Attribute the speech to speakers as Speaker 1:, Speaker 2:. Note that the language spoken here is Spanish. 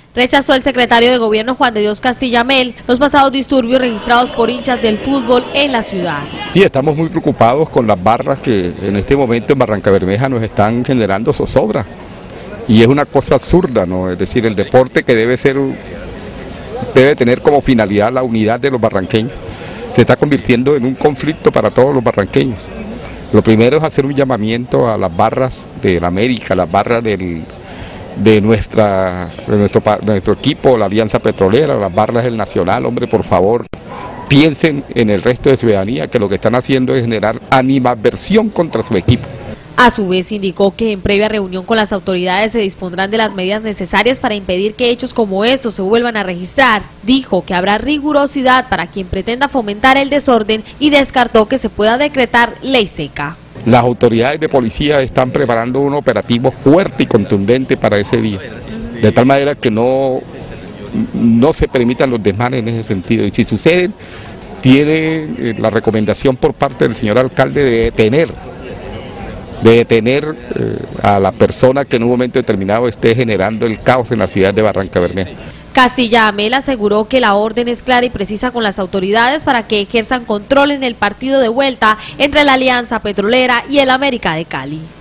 Speaker 1: Rechazó el secretario de Gobierno Juan de Dios Castilla Mel los pasados disturbios registrados por hinchas del fútbol en la ciudad.
Speaker 2: Sí, estamos muy preocupados con las barras que en este momento en Barrancabermeja nos están generando zozobra. Y es una cosa absurda, ¿no? Es decir, el deporte que debe tener como finalidad la unidad de los barranqueños, se está convirtiendo en un conflicto para todos los barranqueños. Lo primero es hacer un llamamiento a las barras de la América, las barras de nuestro equipo, la Alianza Petrolera, las barras del Nacional. Hombre, por favor, piensen en el resto de ciudadanía, que lo que están haciendo es generar animadversión contra su equipo.
Speaker 1: A su vez indicó que en previa reunión con las autoridades se dispondrán de las medidas necesarias para impedir que hechos como estos se vuelvan a registrar. Dijo que habrá rigurosidad para quien pretenda fomentar el desorden y descartó que se pueda decretar ley seca.
Speaker 2: Las autoridades de policía están preparando un operativo fuerte y contundente para ese día, de tal manera que no se permitan los desmanes en ese sentido. Y si suceden, tiene la recomendación por parte del señor alcalde de detener a la persona que en un momento determinado esté generando el caos en la ciudad de Barrancabermeja.
Speaker 1: Castilla Mel aseguró que la orden es clara y precisa con las autoridades para que ejerzan control en el partido de vuelta entre la Alianza Petrolera y el América de Cali.